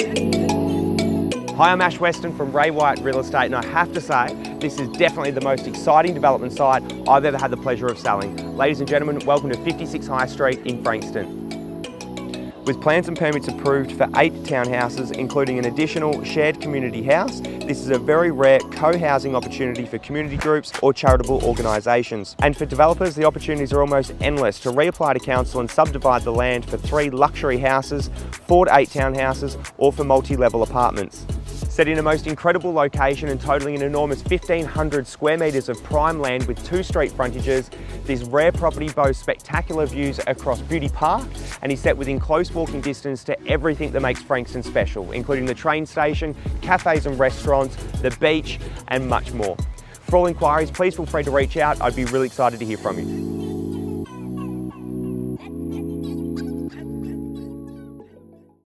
Hi, I'm Ash Weston from Ray White Real Estate, and I have to say, this is definitely the most exciting development site I've ever had the pleasure of selling. Ladies and gentlemen, welcome to 56 High Street in Frankston. With plans and permits approved for 8 townhouses, including an additional shared community house, this is a very rare co-housing opportunity for community groups or charitable organisations. And for developers, the opportunities are almost endless to reapply to council and subdivide the land for 3 luxury houses, 4 to 8 townhouses, or for multi-level apartments. Set in a most incredible location and totalling an enormous 1,500 square metres of prime land with 2 street frontages, this rare property boasts spectacular views across Beauty Park and is set within close walking distance to everything that makes Frankston special, including the train station, cafes and restaurants, the beach, and much more. For all inquiries, please feel free to reach out. I'd be really excited to hear from you.